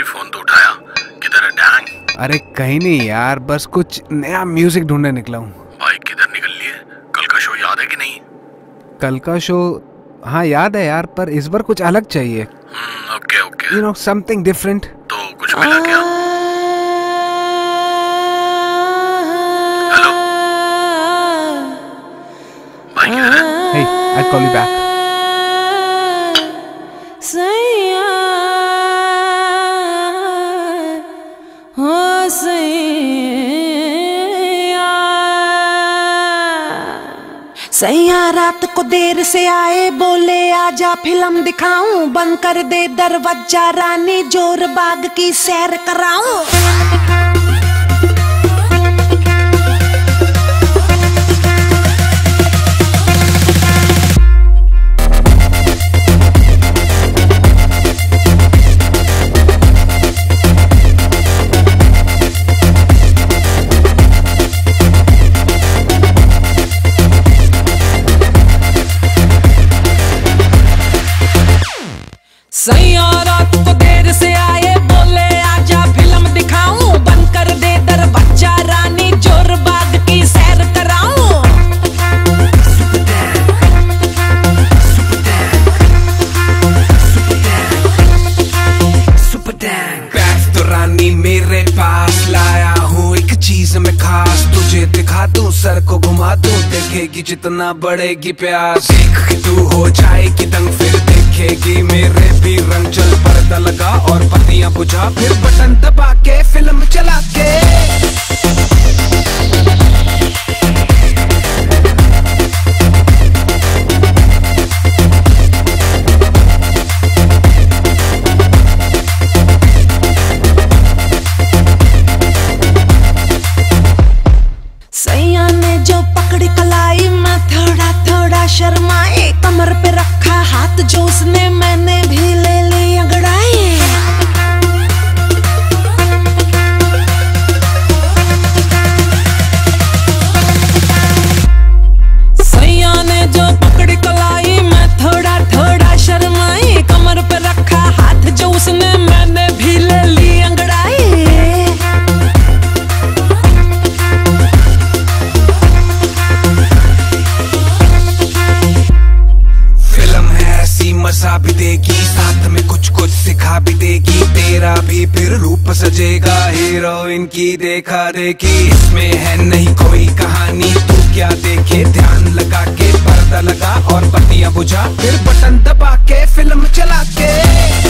भाई फोन तो उठाया, किधर है डैंग? अरे कहीं नहीं यार, बस कुछ नया म्यूजिक ढूंढने निकला हूँ। भाई किधर निकल लिए? कल का शो याद है कि नहीं? कल का शो हाँ याद है यार, पर इस बार कुछ अलग चाहिए। Okay okay. You know something different. तो कुछ मिला क्या? हेलो भाई किधर है? Hey, I'll call you back. सैया रात को देर से आए, बोले आजा फिल्म दिखाऊं, बंद कर दे दरवाजा रानी, जोर बाग की सैर कराऊं। सैया रात को देर से आए, बोले आजा फिल्म दिखाऊं, बंद कर दे दरवाजा रानी, जोर बाग की सैर कराऊं। बैठ तो रानी मेरे पास, लाया हूँ एक चीज में खास, तुझे दिखा दूं, सर को घुमा दूं, देखेगी जितना बढ़ेगी प्यास, देख के तू हो जाएगी दंग, फिर देखेगी मेरे भी रंग, चल पर्दा लगा और पत्तियां बुझा, फिर बटन दबा के फिल्म चला के। सैया ने जो पकड़ी कलाई, मैं थोड़ा थोड़ा शर्माए, कमर पे रखा हाथ जो उसने, मैंने भी ले ली अंगड़ाई। सैया ने जो पकड़ी कलाई, मैं थोड़ा थोड़ा शर्माई, कमर पे रखा हाथ जो उसने, मैंने भी ले ली अंगड़ाई। मजा भी देगी, साथ में कुछ कुछ सिखा भी देगी, तेरा भी फिर रूप सजेगा, हीरोइन की देखा देखी, इसमें है नहीं कोई कहानी, तू क्या देखे, ध्यान लगा के पर्दा लगा और बत्तियां बुझा, फिर बटन दबा के फिल्म चला के।